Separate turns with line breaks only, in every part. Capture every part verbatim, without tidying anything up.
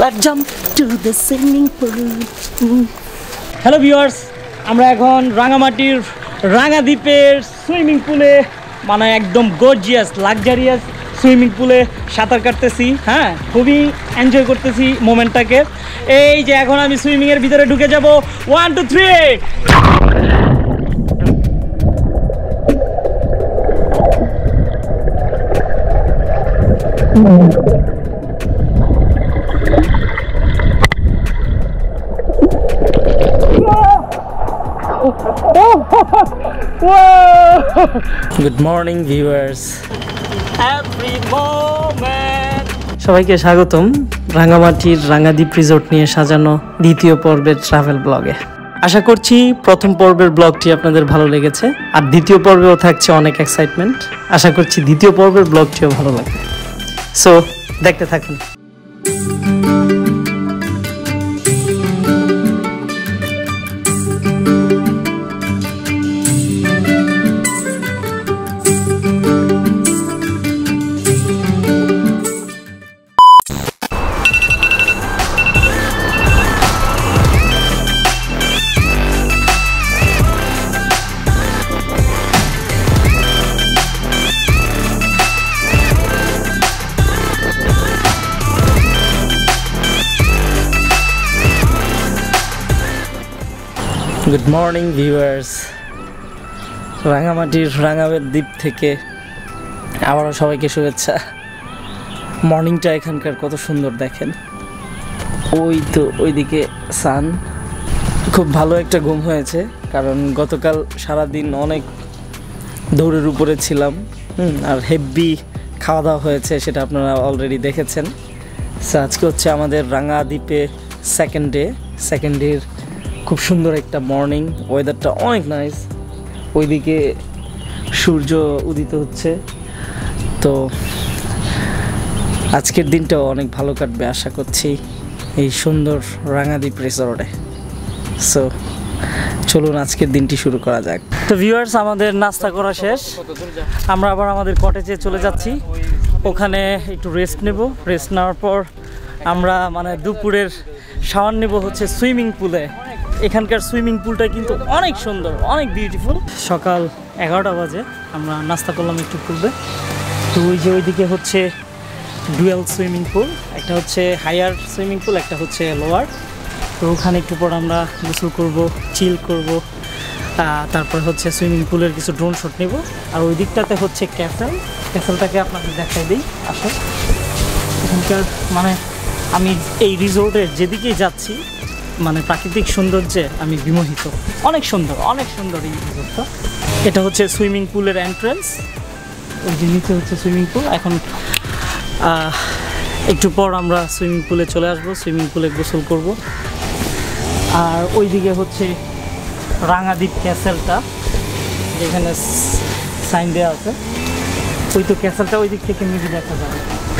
Let's jump to the swimming pool. Hello viewers, আমরা এখন রাঙামাটির রাঙাদ্বীপের সুইমিং পুলে মানে একদম গর্জিয়াস লাক্সারিয়াস সুইমিং পুলে সাঁতার কাটতেছি। হ্যাঁ, খুবই এনজয় করতেছি মোমেন্টটাকে। এই যে এখন আমি সুইমিং এর ভিতরে ঢুকে যাব। One two three. Good morning viewers, every moment সবাইকে স্বাগতম রাঙামাটির রাঙাদ্বীপ রিসোর্ট নিয়ে সাজানো দ্বিতীয় পর্বের ট্রাভেল ব্লগে। আশা করছি প্রথম পর্বের ব্লগটি আপনাদের ভালো লেগেছে, আর দ্বিতীয় পর্বেও থাকছে অনেক এক্সাইটমেন্ট। আশা করছি দ্বিতীয় পর্বের ব্লগটিও ভালো লাগবে, সো দেখতে থাকুন। গুড মর্নিং ভিউয়ার্স, রাঙামাটির রাঙাদ্বীপ থেকে আবারও সবাইকে শুভেচ্ছা। মর্নিংটা এখানকার কত সুন্দর দেখেন, ওই তো ওইদিকে সান। খুব ভালো একটা ঘুম হয়েছে, কারণ গতকাল সারাদিন অনেক দৌড়ের উপরে ছিলাম, হুম আর হেভি খাওয়া দাওয়া হয়েছে, সেটা আপনারা অলরেডি দেখেছেন। সো আজকে হচ্ছে আমাদের রাঙাদ্বীপে সেকেন্ড ডে। সেকেন্ড ডের খুব সুন্দর একটা মর্নিং, ওয়েদারটা অনেক নাইস। ওইদিকে সূর্য উদিত হচ্ছে, তো আজকের দিনটাও অনেক ভালো কাটবে আশা করছি এই সুন্দর রাঙাদ্বীপ রিসোর্টে। সো চলুন আজকের দিনটি শুরু করা যাক। তো ভিউয়ার্স, আমাদের নাস্তা করা শেষ, আমরা আবার আমাদের কটেজে চলে যাচ্ছি। ওখানে একটু রেস্ট নেব। রেস্ট নেওয়ার পর আমরা মানে দুপুরের শাওয়ার নেব হচ্ছে সুইমিং পুলে। এখানকার সুইমিং পুলটা কিন্তু অনেক সুন্দর, অনেক বিউটিফুল। সকাল এগারোটা বাজে, আমরা নাস্তা করলাম একটু পূর্বে। তো ওই যে ওইদিকে হচ্ছে ডুয়েল সুইমিং পুল, একটা হচ্ছে হায়ার সুইমিং পুল, একটা হচ্ছে লোয়ার। তো ওখানে একটু পর আমরা গোসল করব, চিল করব, তারপর হচ্ছে সুইমিং পুলের কিছু ড্রোন শট নেব। আর ওই দিকটাতে হচ্ছে ক্যাসেল। ক্যাসেলটাকে আপনাদের দেখাই দিই। আসো, এখানকার মানে আমি এই রিসোর্টের যেদিকেই যাচ্ছি মানে প্রাকৃতিক সৌন্দর্যে আমি বিমোহিত। অনেক সুন্দর, অনেক সুন্দর এই রিসোর্টটা। এটা হচ্ছে সুইমিং পুলের এন্ট্রান্স, ওই যে নিচে হচ্ছে সুইমিং পুল। এখন একটু পর আমরা সুইমিং পুলে চলে আসবো, সুইমিং পুলে গোসল করব। আর ওইদিকে হচ্ছে রাঙাদ্বীপ ক্যাসেলটা, যেখানে সাইন দেওয়া আছে। ওই তো ক্যাসেলটা ওই দিক থেকে মিলি দেখা যাবে।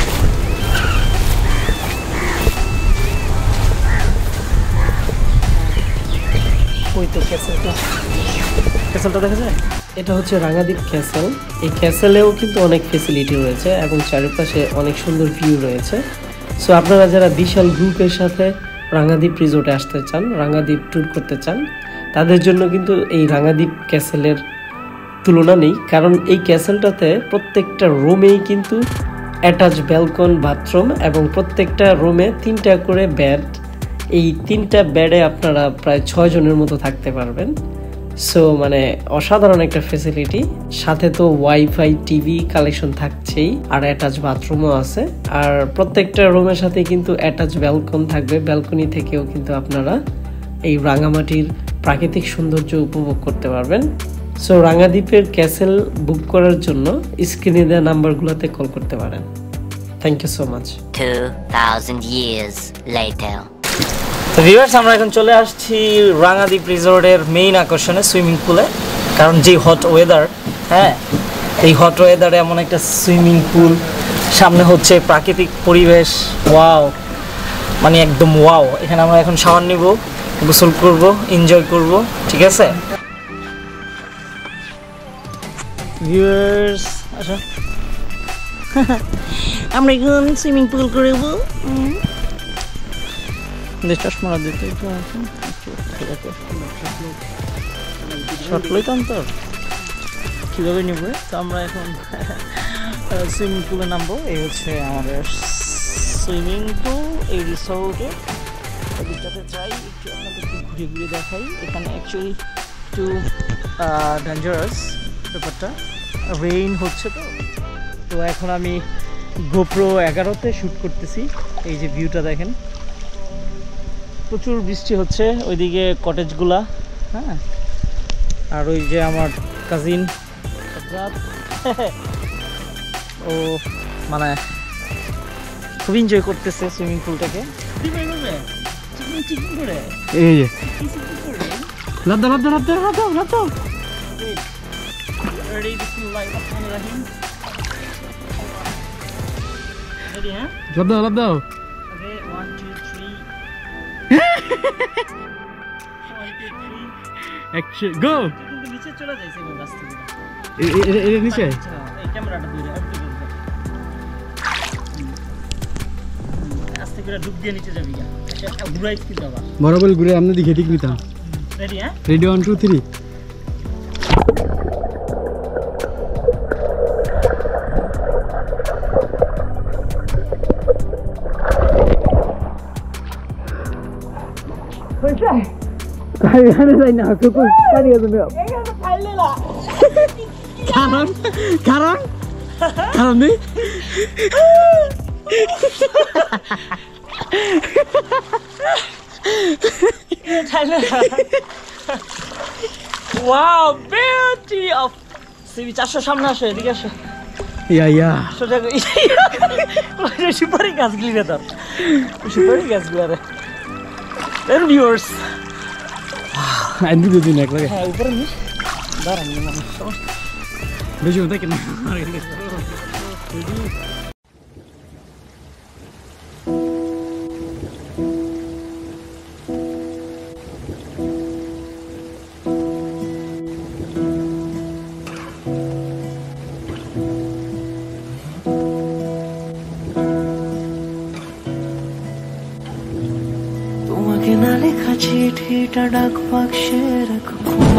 ওই তো ক্যাসেলটা, ক্যাসেলটা দেখা যায়। এটা হচ্ছে রাঙাদ্বীপ ক্যাসেল। এই ক্যাসেলেও কিন্তু অনেক ফেসিলিটি রয়েছে এবং চারিপাশে অনেক সুন্দর ভিউ রয়েছে। সো আপনারা যারা বিশাল গ্রুপের সাথে রাঙাদ্বীপ রিসোর্টে আসতে চান, রাঙাদ্বীপ ট্যুর করতে চান, তাদের জন্য কিন্তু এই রাঙাদ্বীপ ক্যাসেলের তুলনা নেই। কারণ এই ক্যাসেলটাতে প্রত্যেকটা রুমেই কিন্তু অ্যাটাচ ব্যালকন, বাথরুম এবং প্রত্যেকটা রুমে তিনটা করে বেড। এই তিনটা বেডে আপনারা প্রায় ছয় জনের মতো থাকতে পারবেন। সো মানে অসাধারণ একটা ফেসিলিটি। সাথে তো ওয়াইফাই, টিভি কালেকশন থাকছেই, আর অ্যাটাচ বাথরুমও আছে। আর প্রত্যেকটা রুমের সাথে কিন্তু অ্যাটাচ ব্যালকন থাকবে। ব্যালকনি থেকেও কিন্তু আপনারা এই রাঙামাটির প্রাকৃতিক সৌন্দর্য উপভোগ করতে পারবেন। সো রাঙাদ্বীপের ক্যাসেল বুক করার জন্য স্ক্রিনে দেওয়া নাম্বারগুলোতে কল করতে পারেন। Thank you so much.
two thousand years later.
তো ভিউয়ার্স, আমরা এখন চলে আসছি রাঙাদ্বীপ রিসোর্টের মেইন আকর্ষণে, সুইমিং পুলে। কারণ যে হট ওয়েদার, হ্যাঁ এই হট ওয়েদারে এমন একটা সুইমিং পুল, সামনে হচ্ছে প্রাকৃতিক পরিবেশ, ওয়াও মানে একদম ওয়াও। এখানে আমরা এখন শাওয়ার নিব, গোসল করব, এনজয় করব, ঠিক আছে ভিউয়ার্স? আসো, আমরা এখন সুইমিং পুল করব। যে চশমাটা দিতে একটু শর্ট লইত অন্তর কীভাবে নেব। তো আমরা এখন সুইমিং পুলে নামবো। এই হচ্ছে আমাদের সুইমিং পুল এই রিসোর্টে। ওদিকটাতে যাই একটু আপনাদেরকে ঘুরে ঘুরে দেখাই। এখানে অ্যাকচুয়ালি একটু ডেঞ্জারাস ব্যাপারটা, রেইন হচ্ছে তো। তো এখন আমি গোপ্রো এগারোতে শ্যুট করতেছি। এই যে ভিউটা দেখেন, প্রচুর বৃষ্টি হচ্ছে ওইদিকে কটেজগুলা, হ্যাঁ। আর ওই যে আমার কাজিন ও মানে খুব এনজয় করতেছে সুইমিং পুলটাকে।
এই যে লাভ দাও লাভ দাও লাভ দাও লাভ দাও লাভ দাও
Ready, bismillahirrahmanirrahim. Ready, huh?
লাভ দাও লাভ দাও
Okay, one, two, three. One, two, three.
Action go.
কিন্তু নিচে চলে যাইছে এই রাস্তা দিয়ে।
এ এ নিচে
এই ক্যামেরাটা ধরে আর কি করব। আস্তে করে ডুব দিয়ে নিচে যাবি গা। আচ্ছা ঘুরাইছ কি যাবা?
বরাবর ঘুরে আমনে দিকে ঠিক নিতাম।
রেডি, হ্যাঁ?
Ready one two three. কারণ কারণ কারণ নেই।
Wow, beauty of সিবি চারশো সামনে আসো, এদিকে আসো।
ইয়া ইয়া
সোজা করে ওই সুপারি গাছগুলি রে, তোর সুপারি গাছগুলো রে। দেন ভিউয়ার্স,
আইন্দি দুদিন এক লাগে।
হ্যাঁ উপরে নিস দাঁড়ান মানুষ
বেশি হতে কেন
তোমাকে না লেখা চিঠিটা ডাক বাক্সে রাখো,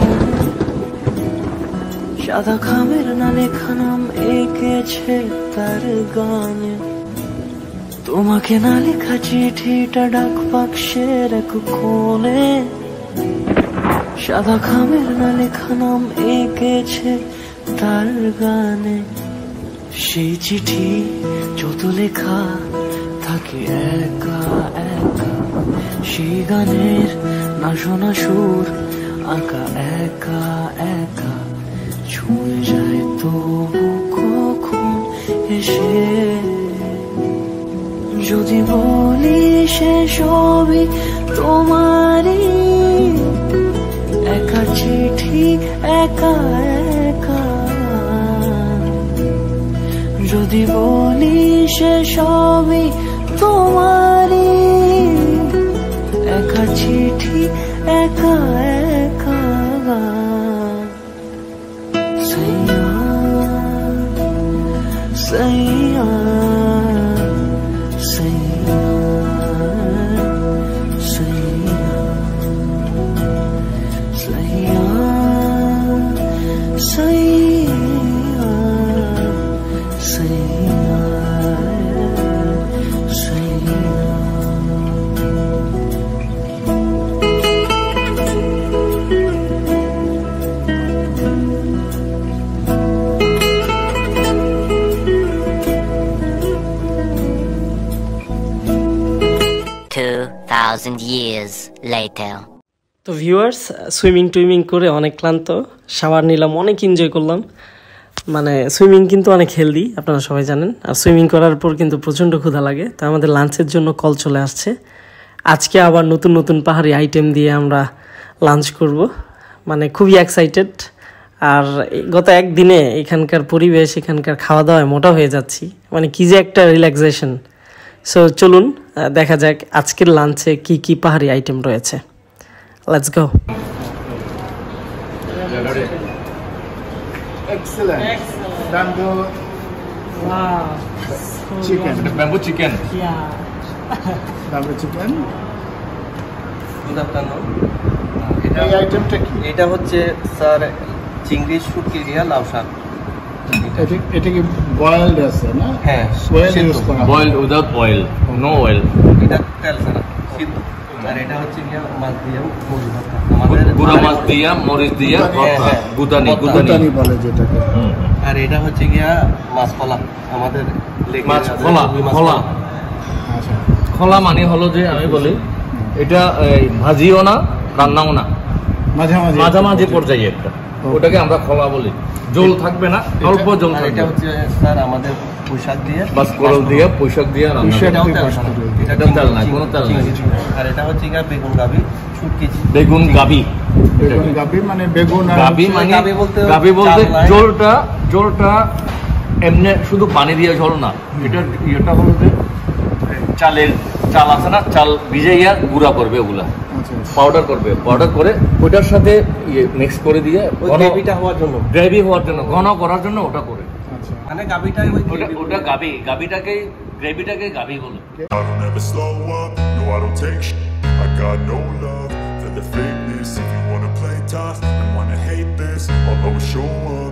সাদা খামের না লেখা নাম এঁকেছে তার গানে। তোমাকে না লেখা চিঠিটা ডাক বাক্সে রাখো কোণে, সাদা খামের না লেখা নাম এঁকেছে তার গানে। সেই চিঠি যত লেখা থাকে একা একা, সেই গানের না শোনা সুর আঁকা একা একা, ছুঁয়ে যায় তবু কখন এসে। যদি বলি সে সবই তোমারই, একা চিঠি একা একা। যদি বলি সে সবই তোমারই, একা চিঠি একা একা। সাইয়া সাইয়া সাইয়া সাইয়া সাইয়া সাইয়া সাইয়া সাইয়া।
Two thousand years later.
তো ভিউয়ার্স, সুইমিং টুইমিং করে অনেক ক্লান্ত, শাওয়ার নিলাম, অনেক এনজয় করলাম। মানে সুইমিং কিন্তু অনেক হেলদি, আপনারা সবাই জানেন। আর সুইমিং করার পর কিন্তু প্রচণ্ড ক্ষুধা লাগে। তো আমাদের লাঞ্চের জন্য কল চলে আসছে। আজকে আবার নতুন নতুন পাহাড়ি আইটেম দিয়ে আমরা লাঞ্চ করব, মানে খুবই এক্সাইটেড। আর গত একদিনে এখানকার পরিবেশ, এখানকার খাওয়া দাওয়ায় মোটা হয়ে যাচ্ছি, মানে কী যে একটা রিল্যাক্সেশন। সো চলুন দেখা যাক আজকের লাঞ্চে কি কি পাহাড়ি আইটেম রয়েছে। Let's go.
Excellent. Bamboo
Wow.
chicken.
Bamboo chicken.
Yeah.
Bamboo chicken.
Good afternoon. এটা
এই আইটেমটা কি?
এটা হচ্ছে স্যার চিংড়ি শুটকি দিয়া লাউ শাক।
এটা এটা কি বয়েলড আছে না?
হ্যাঁ,
বয়েল
সিদ্ধ।
ইউজ করা
boiled without oil, no oil.
এটা তেল ছাড়া সিদ্ধ। আর এটা হচ্ছে গিয়া মাছ দিয়ে মুড়ি ভর্তা। আমাদের
গুঁড়া মাছ দিয়া মরিচ দিয়া
হ্যাঁ, হ্যাঁ।
গুদানি
ভর্তা।
গুদানি
গুতানি বলে যেটাকে।
হুম।
আর এটা হচ্ছে গিয়া মাছ কলা। আমাদের লেগে
মাছ
আছে,
খোলা
রুই মাছ
খোলা
আচ্ছা
খোলা মানে হলো যে আমি বলি এটা এই, ভাজিও না রান্নাও না,
মাঝে মাঝে
মাঝামাঝি পর্যায়ে একটা, ওটাকে আমরা খোলা বলি। জল থাকবে না, অল্প জল
আর
থাকবে,
এটা হচ্ছে স্যার আমাদের পোশাক দিয়ে
বাস করল দিয়ে পোশাক দিয়ে রান্না
পুঁইশাক
করা।
এটাও
দিয়ে
তেল
বাস
ছাড়া।
করে।
এটা
এটা তেল নাই, কোনো তেল নাই।
চিংড়ি। আর এটা হচ্ছে গিয়া বেগুন গাবি শুটকি।
বেগুন গাবি,
বেগুন গাবি মানে বেগুন আর
গাবি মানে
গাবি বলতে-
গাবি বলতে
চাল নাই।
জলটা জলটা এমনি শুধু পানি দিয়ে ঝোল না, এটা এটা হলো যে চালের চাল আছে না, চাল ভিজাইয়া গুঁড়া করবে, ওগুলা
আচ্ছা আচ্ছা।
পাউডার করবে, পাউডার করে ওটার সাথে মিক্স করে দিয়ে
ওই গ্রেভিটা হওয়ার জন্য।
গ্রেভি হওয়ার জন্য, ঘন করার জন্য ওটা করে।
আচ্ছা
মানে গাবিটাই ওই
ওটা
gravy
ওটা গাবি, গাবিটাকে গ্রেভিটাকে গাবি বলে।
I don't ever slow up, no I don't take sh- I got no love for the fakeness. If you wanna play tough and wanna hate this, I'll always show up.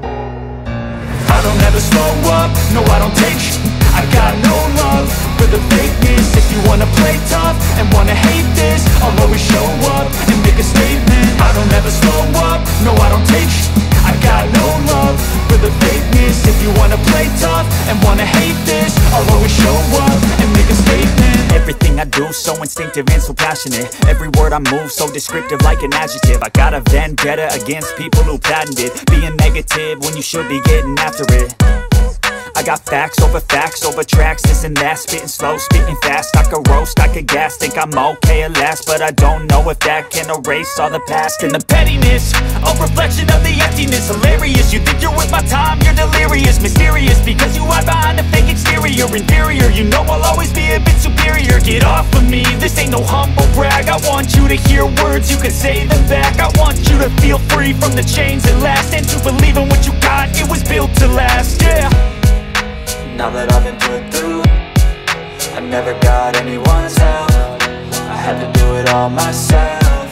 I don't ever slow up, no I don't take sh- I got no love for the fakeness. If you wanna play tough and wanna hate this, I'll always show up and make a statement. I don't ever slow up, no I don't take sh- I got no love for the fakeness. If you wanna play tough and wanna hate this, I'll always show up and make a statement.
Everything I do so instinctive and so passionate. Every word I move so descriptive like an adjective. I got a vendetta against people who patented being negative when you should be getting after it. I got facts over facts over tracks, this and that. Spitting slow, spitting fast, I could roast, I could gas. Think I'm okay at last, but I don't know if that can erase all the past. And the pettiness, a reflection of the emptiness. Hilarious, you think you're worth my time, you're delirious. Mysterious, because you hide behind a fake exterior. Inferior, you know I'll always be a bit superior. Get off of me, this ain't no humble brag. I want you to hear words, you can say them back. I want you to feel free from the chains that last, and to believe in what you got, it was built to last, yeah.
Now that I've been put through, I never got anyone's help. I had to do it all myself.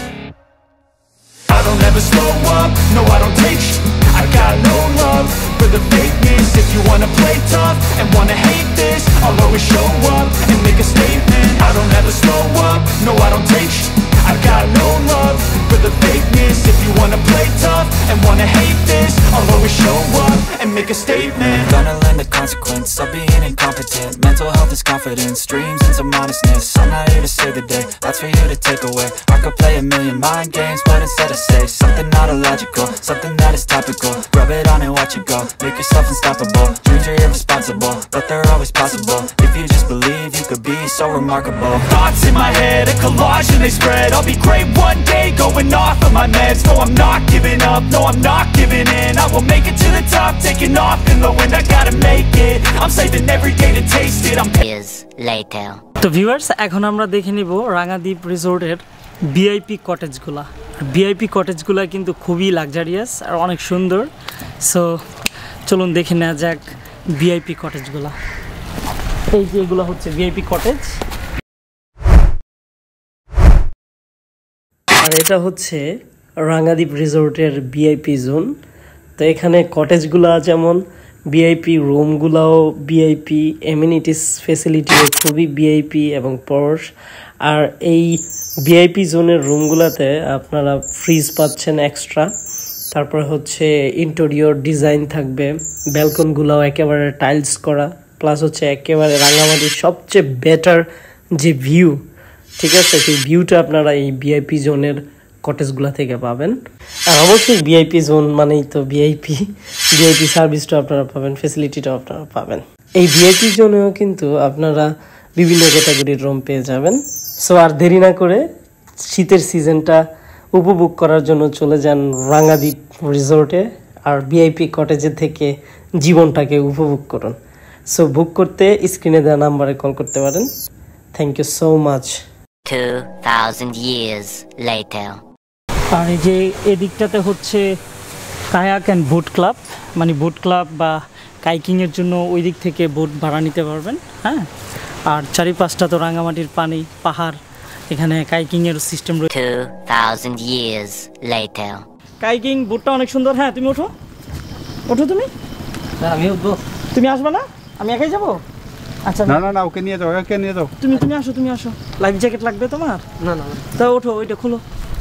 I don't ever slow up, no I don't take sh- I got no love for the fakeness. If you wanna play tough and wanna hate this, I'll always show up and make a statement. I don't ever slow up, no I don't take sh- I got no love for the fakeness. If you wanna play tough and wanna hate this, I'll always show up and make a statement.
Gonna learn the consequence of being incompetent. Mental health is confidence, dreams and some honestness. I'm not here to save the day, that's for you to take away. I could play a million mind games, but instead I say something not illogical, something that is topical. Rub it on and watch it go, make yourself unstoppable. Dreams are irresponsible, but they're always possible. If you just believe, you could be so remarkable.
Thoughts in my head, a collage and they spread. I'll be great one day, going off of my meds. No, I'm not giving up, no, I'm not giving in. I will make it to the top, taking off in the wind. I gotta make it, I'm saving every day to taste it. I'm
Years later.
তো viewers, এখন আমরা দেখে নিব রাঙাদ্বীপ রিসোর্টের VIP কটেজগুলা। VIP কটেজগুলা কিন্তু খুবই luxurious আর অনেক সুন্দর। সো চলুন দেখে নেওয়া যাক ভিআইপি কটেজগুলা। এই যে এগুলো হচ্ছে ভিআইপি কটেজ, আর এটা হচ্ছে রাঙাদ্বীপ রিসোর্টের ভিআইপি জোন। তো এখানে কটেজগুলা যেমন ভিআইপি, রুমগুলাও ভিআইপি, এমিনিটিস ফেসিলিটিও খুবই ভিআইপি এবং পরশ। আর এই ভিআইপি জোনের রুমগুলাতে আপনারা ফ্রিজ পাচ্ছেন এক্সট্রা, তারপর হচ্ছে ইন্টেরিয়র ডিজাইন থাকবে, ব্যালকনগুলাও একেবারে টাইলস করা, প্লাস হচ্ছে একেবারে রাঙামাটির সবচেয়ে বেটার যে ভিউ, ঠিক আছে, সেই ভিউটা আপনারা এই ভিআইপি জোনের কটেজগুলা থেকে পাবেন। আর অবশ্যই ভিআইপি জোন মানেই তো ভিআইপি, ভিআইপি সার্ভিসটা আপনারা পাবেন, ফেসিলিটিটাও আপনারা পাবেন। এই ভিআইপি জোনেও কিন্তু আপনারা বিভিন্ন ক্যাটাগরির রুম পেয়ে যাবেন। সো আর দেরি না করে শীতের সিজনটা উপভোগ করার জন্য চলে যান রাঙাদ্বীপ রিসোর্টে, আর ভিআইপি কটেজে থেকে জীবনটাকে উপভোগ করুন। সো বুক করতে স্ক্রিনে দেওয়া নাম্বারে কল করতে পারেন। Thank you so much.
Two thousand years later.
আর এই যে এদিকটাতে হচ্ছে কায়াক অ্যান্ড বোট ক্লাব, মানে বোট ক্লাব বা কাইকিংয়ের জন্য ওই দিক থেকে বোট ভাড়া নিতে পারবেন। হ্যাঁ, আর চারিপাশটা তো রাঙামাটির পানি, পাহাড়, এখানে কাইকিং এর সিস্টেম রয়েছে।
Two thousand years later.
Kayaking বোটটা অনেক সুন্দর। হ্যাঁ তুমি ওঠো, ওঠো তুমি।
আমি উঠবো।
তুমি আসবে না? আমি একাই যাবো? আচ্ছা
না না না, ওকে নিয়ে যাও, ওকে নিয়ে যাও।
তুমি তুমি আসো, তুমি আসো। লাইফ জ্যাকেট লাগবে তোমার?
না না
তা ওঠো, ওইটা খুলো।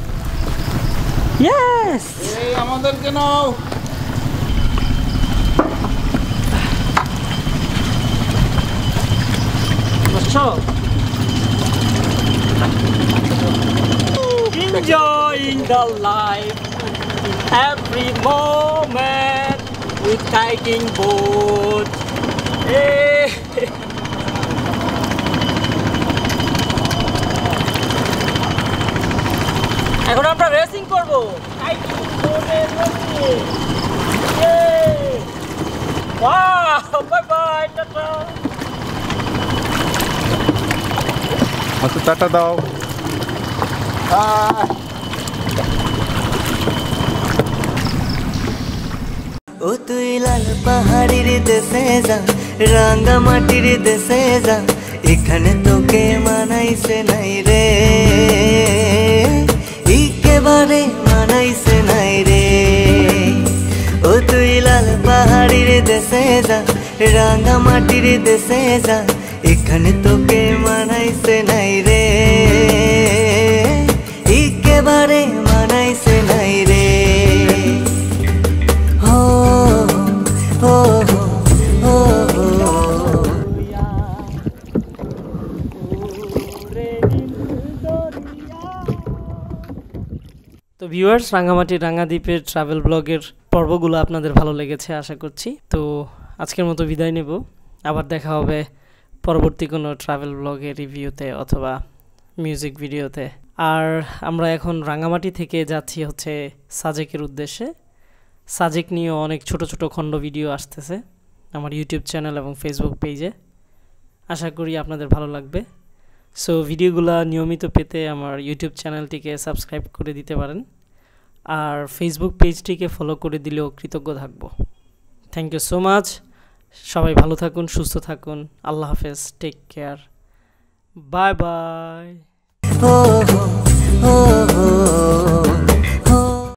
ইয়েস,
এই আমাদেরকে নাও।
বসো। Enjoying the life, every moment with kayaking boat. Hey. এখন আমরা রেসিং করব কাইকিং বোটের racing. Yay! Wow! Bye bye, টাটা।
আচ্ছা টাটা দাও।
ও তুই লাল পাহাড়ির দেশে যা, রাঙ্গা মাটির দেশে যা, এখানে তোকে মানাইছে নাই রে, একেবারে মানাইছে নাই রে। ও তুই লাল পাহাড়ির দেশে যা, রাঙ্গা মাটির দেশে যা, এখানে তোকে মানাইছে নাই রে, একেবারে মানাইছে নাই রে। হো হো হো হো।
তো ভিউয়ার্স, রাঙ্গামাটির রাঙ্গাদ্বীপের ট্রাভেল ব্লগের পর্বগুলো আপনাদের ভালো লেগেছে আশা করছি। তো আজকের মতো বিদায় নেব, আবার দেখা হবে পরবর্তী কোনো ট্রাভেল ব্লগের রিভিউতে অথবা মিউজিক ভিডিওতে। আর আমরা এখন রাঙ্গামাটি থেকে যাচ্ছি হচ্ছে সাজেকের উদ্দেশ্যে। সাজেক নিয়েও অনেক ছোট ছোট খণ্ড ভিডিও আসতেছে আমার ইউটিউব চ্যানেল এবং ফেসবুক পেজে, আশা করি আপনাদের ভালো লাগবে। সো ভিডিওগুলো নিয়মিত পেতে আমার ইউটিউব চ্যানেলটিকে সাবস্ক্রাইব করে দিতে পারেন, আর ফেসবুক পেজটিকে ফলো করে দিলেও কৃতজ্ঞ থাকব। Thank you so much. সবাই ভালো থাকুন, সুস্থ থাকুন। আল্লাহ হাফেজ, take care, bye bye.
Oh, oh, oh, oh.